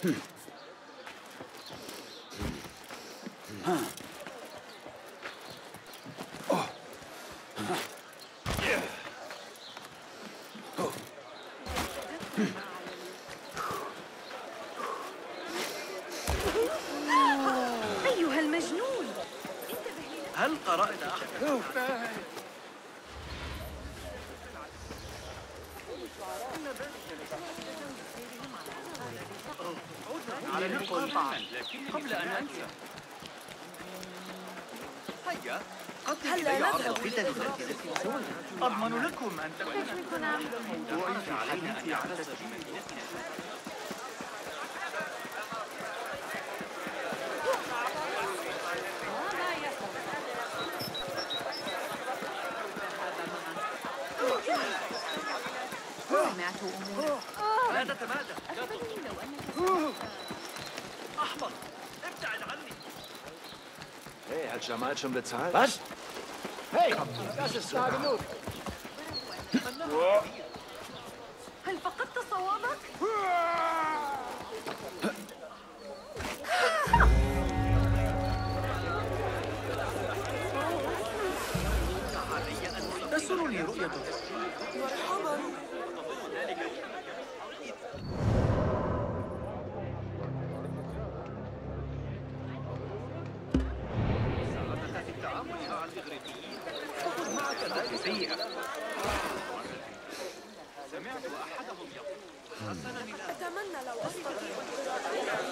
أيها المجنون، هل قرأت أحد؟ على نقل قبل أن أنسى. هيا قدم إلي عرض الفتن التي سويت. أضمن لكم أن تكون الموضوع علينا أن يعتز بمدينتنا. سمعت أمور. لا تتمادى. أحمق، ابتعد عني. Hey, hat Jamal schon bezahlt? Was? Hey, das ist klar genug. هل فقدت صوابك؟ تسرني رؤيتك. مرحبا. سمعت أحدهم يقول أتمنى لو أستطيع.